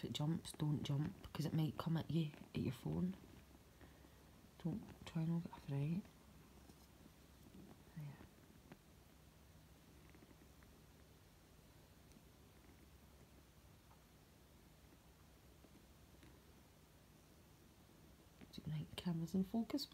if it jumps, don't jump, because it might come at you, at your phone. Don't try and get a fright. There. Right, camera's in focus.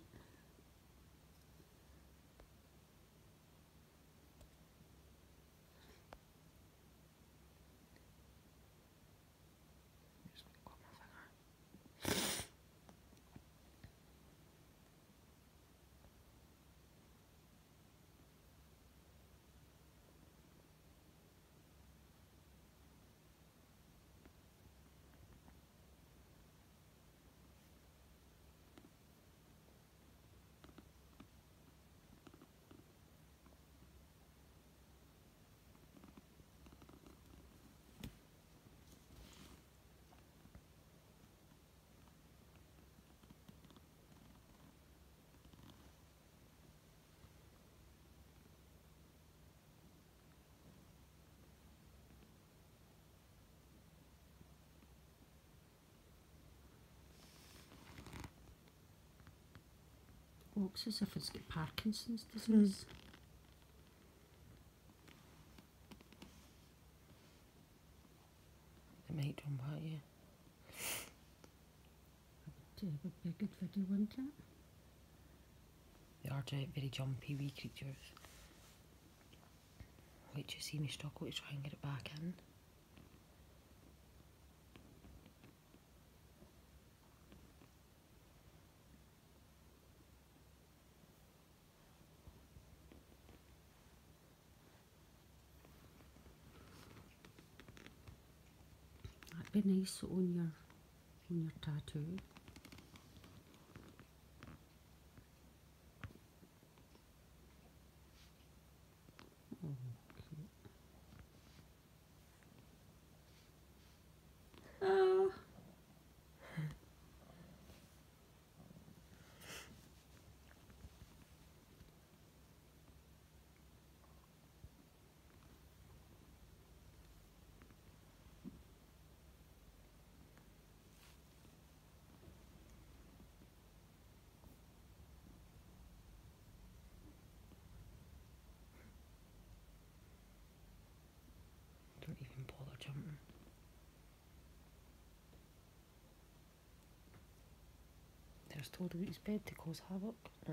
Looks as if it's got Parkinson's disease. It might jump at you. It would be a good video, wouldn't it? They are very jumpy wee creatures. Wait, you see me struggle to try and get it back in. That'd be nice on your tattoo. Oh, cute. Oh. Don't even bother jumping. There's told about his bed to cause havoc. No.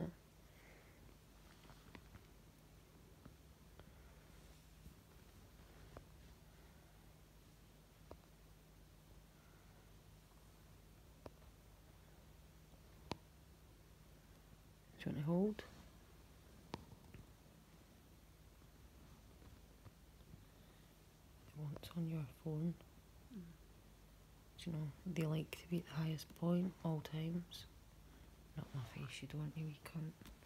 Do you want to hold? It wants on your phone. Do you know, they like to be at the highest point all times. Not my face, you don't, you wee cunt.